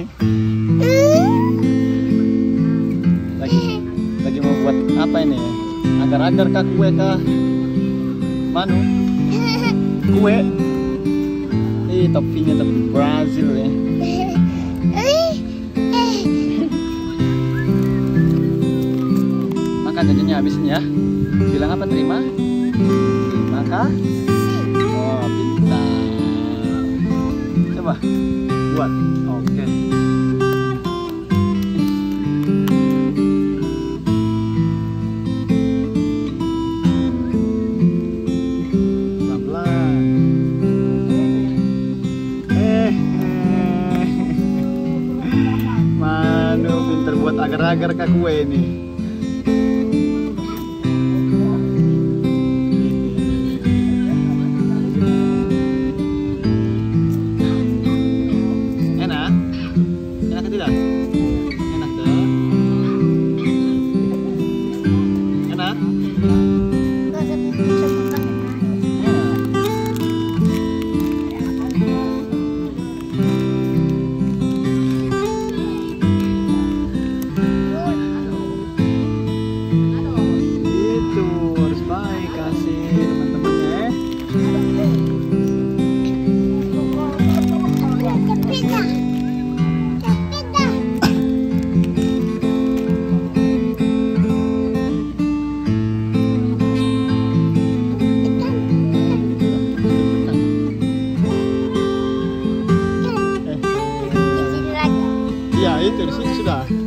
Lagi mau buat apa ini? Agar-agar kah, kue kah? Manu? Kue? Ih, toppingnya tapi Brazil ya. Makan jadinya habisin ya. Bilang apa, terima? Terima kasih. Oh, pintar. Coba buat. Oke. Pelan-pelan. Manu pintar buat agar-agar kak kue ini. Tidak? Enak tuh. Enak? Itu harus baik kasih teman-temannya. Iya, itu di sini sudah.